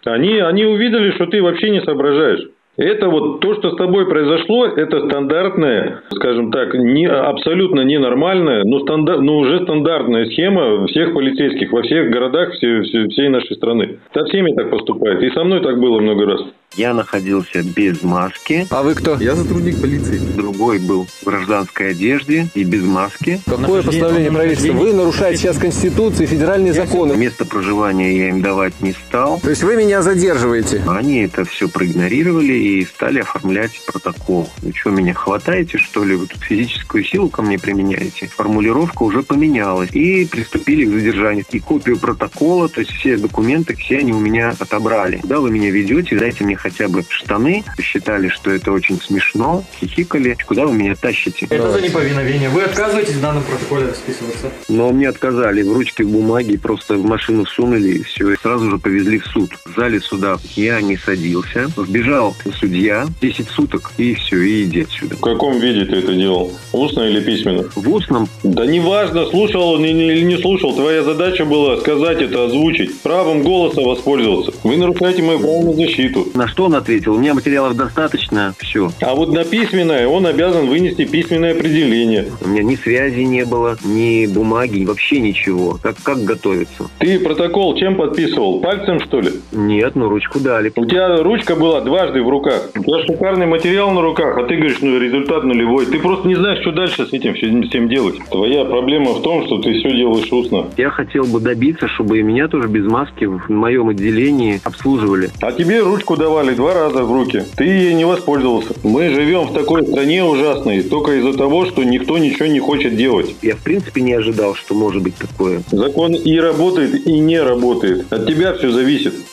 Они увидели, что ты вообще не соображаешь. Это вот то, что с тобой произошло, это стандартная, скажем так, абсолютно ненормальная, но уже стандартная схема всех полицейских во всех городах всей нашей страны. Со всеми так поступает. И со мной так было много раз. Я находился без маски. А вы кто? Я сотрудник полиции. Другой был в гражданской одежде и без маски. Какое постановление правительства? Вы нарушаете сейчас Конституцию и федеральные законы. Место проживания я им давать не стал. То есть вы меня задерживаете? Они это все проигнорировали и стали оформлять протокол. Вы что, меня хватаете, что ли? Вы тут физическую силу ко мне применяете? Формулировка уже поменялась. И приступили к задержанию. И копию протокола, то есть все документы, все они у меня отобрали. Куда вы меня ведете? Дайте мне хотя бы штаны. Считали, что это очень смешно. Хихикали. Куда вы меня тащите? Это за неповиновение. Вы отказываетесь в данном протоколе расписываться? Но мне отказали. В ручке бумаги просто в машину сунули и все. И сразу же повезли в суд. В зале суда я не садился. Вбежал судья. 10 суток. И все. И иди отсюда. В каком виде ты это делал? Устно или письменно? В устном. Да неважно, слушал он или не слушал. Твоя задача была сказать это, озвучить. Правом голоса воспользоваться. Вы нарушаете мою право на защиту. На что он ответил? У меня материалов достаточно. Все. А вот на письменное он обязан вынести письменное определение. У меня ни связи не было, ни бумаги, вообще ничего. Как готовиться? Ты протокол чем подписывал? Пальцем, что ли? Нет, ну ручку дали. У тебя ручка была дважды в руках. У тебя шикарный материал на руках, а ты говоришь, результат нулевой. Ты просто не знаешь, что дальше с этим всем делать. Твоя проблема в том, что ты все делаешь устно. Я хотел бы добиться, чтобы и меня тоже без маски в моем отделении обслуживали. А тебе ручку давали 2 раза в руки. Ты ей не воспользовался. Мы живем в такой стране ужасной только из-за того, что никто ничего не хочет делать. Я в принципе не ожидал, что может быть такое. Закон и работает, и не работает. От тебя все зависит.